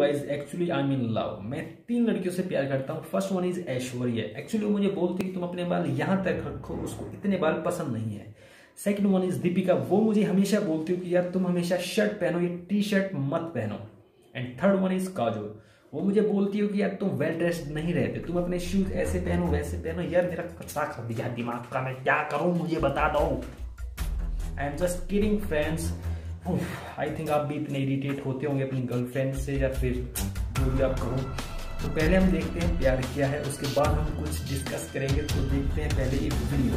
Guys, actually I am in love. मैं 3 लड़कियों से प्यार करता हूँ। First one is Aishwarya. Actually वो मुझे बोलती है कि तुम अपने बाल यहाँ तक रखो, उसको इतने बाल पसंद नहीं है। Second one is Deepika. वो मुझे हमेशा बोलती है कि यार तुम हमेशा शर्ट पहनो, ये टी शर्ट मत पहनो। And third one is Kajol. वो मुझे बोलती है कि यार तुम वेल ड्रेस्ड नहीं रहते, तुम अपने शूज ऐसे पहनो वैसे पहनो। यार मेरा कचरा कर दिया दिमाग का, मैं क्या करूं मुझे बता दो। I am just kidding friends. I think आप भी इतने इरिटेट होते होंगे अपनी गर्लफ्रेंड से या फिर जो भी आप करो। तो पहले हम देखते हैं प्यार क्या है, उसके बाद हम कुछ डिस्कस करेंगे। तो देखते हैं पहले एक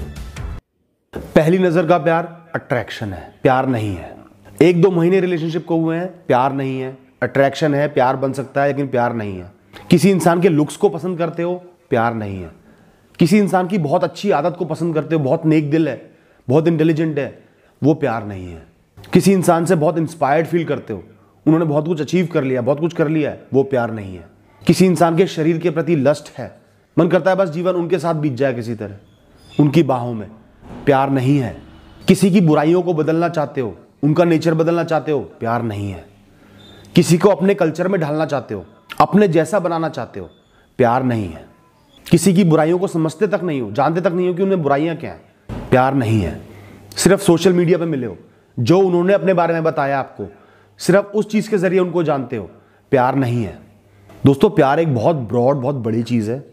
वीडियो। पहली नजर का प्यार अट्रैक्शन है, प्यार नहीं है। 1-2 महीने रिलेशनशिप को हुए हैं, प्यार नहीं है। अट्रैक्शन है, प्यार बन सकता है लेकिन प्यार नहीं है। किसी इंसान के लुक्स को पसंद करते हो, प्यार नहीं है। किसी इंसान की बहुत अच्छी आदत को पसंद करते हो, बहुत नेक दिल है, बहुत इंटेलिजेंट है, वो प्यार नहीं है। किसी इंसान से बहुत इंस्पायर्ड फील करते हो, उन्होंने बहुत कुछ अचीव कर लिया, बहुत कुछ कर लिया है, वो प्यार नहीं है। किसी इंसान के शरीर के प्रति लस्ट है, मन करता है बस जीवन उनके साथ बीत जाए किसी तरह, उनकी बाहों में, प्यार नहीं है। किसी की बुराइयों को बदलना चाहते हो, उनका नेचर बदलना चाहते हो, प्यार नहीं है। किसी को अपने कल्चर में ढालना चाहते हो, अपने जैसा बनाना चाहते हो, प्यार नहीं है। किसी की बुराइयों को समझते तक नहीं हो, जानते तक नहीं हो कि उनमें बुराइयां क्या हैं, प्यार नहीं है। सिर्फ सोशल मीडिया पे मिले हो, जो उन्होंने अपने बारे में बताया आपको, सिर्फ उस चीज के जरिए उनको जानते हो, प्यार नहीं है। दोस्तों, प्यार एक बहुत ब्रॉड, बहुत बड़ी चीज है।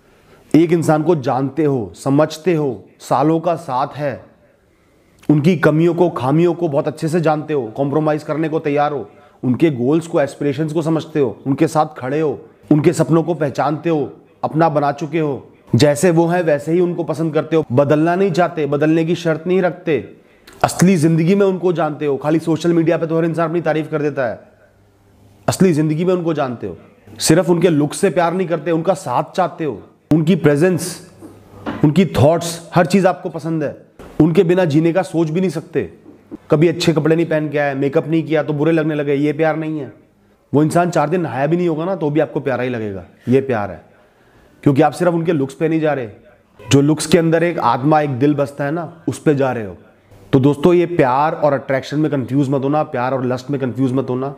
एक इंसान को जानते हो, समझते हो, सालों का साथ है, उनकी कमियों को, खामियों को बहुत अच्छे से जानते हो, कॉम्प्रोमाइज करने को तैयार हो, उनके गोल्स को, एस्पिरेशंस को समझते हो, उनके साथ खड़े हो, उनके सपनों को पहचानते हो, अपना बना चुके हो, जैसे वो है वैसे ही उनको पसंद करते हो, बदलना नहीं चाहते, बदलने की शर्त नहीं रखते, असली जिंदगी में उनको जानते हो। खाली सोशल मीडिया पे तो हर इंसान अपनी तारीफ कर देता है, असली जिंदगी में उनको जानते हो। सिर्फ उनके लुक से प्यार नहीं करते, उनका साथ चाहते हो, उनकी प्रेजेंस, उनकी थॉट्स, हर चीज आपको पसंद है। उनके बिना जीने का सोच भी नहीं सकते। कभी अच्छे कपड़े नहीं पहन के आए, मेकअप नहीं किया तो बुरे लगने लगे, ये प्यार नहीं है। वो इंसान 4 दिन नहाया भी नहीं होगा ना तो भी आपको प्यारा ही लगेगा, ये प्यार है। क्योंकि आप सिर्फ उनके लुक्स पे नहीं जा रहे, जो लुक्स के अंदर एक आत्मा, एक दिल बसता है ना, उस पे जा रहे हो। तो दोस्तों, ये प्यार और अट्रैक्शन में कंफ्यूज मत होना, प्यार और लस्ट में कंफ्यूज मत होना।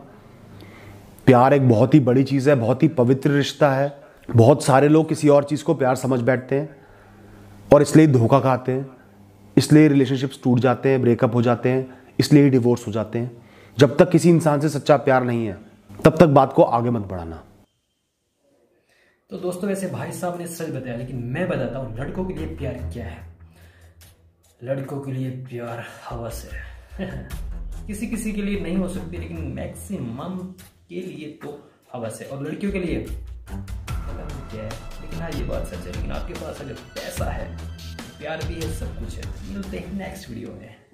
प्यार एक बहुत ही बड़ी चीज है, बहुत ही पवित्र रिश्ता है। बहुत सारे लोग किसी और चीज को प्यार समझ बैठते हैं और इसलिए धोखा खाते हैं, इसलिए रिलेशनशिप्स टूट जाते हैं, ब्रेकअप हो जाते हैं, इसलिए ही डिवोर्स हो जाते हैं। जब तक किसी इंसान से सच्चा प्यार नहीं है, तब तक बात को आगे मत बढ़ाना। तो दोस्तों, वैसे भाई साहब ने सच बताया, लेकिन मैं बताता हूँ लड़कों के लिए प्यार क्या है। लड़कों के लिए प्यार हवस है। किसी किसी के लिए नहीं हो सकती, लेकिन मैक्सिमम के लिए तो हवस है। और लड़कियों के लिए पता नहीं क्या है, लेकिन हाँ ये बात सच है, लेकिन आपके पास अगर पैसा है, प्यार भी है, सब कुछ है। मिलते हैं नेक्स्ट वीडियो में।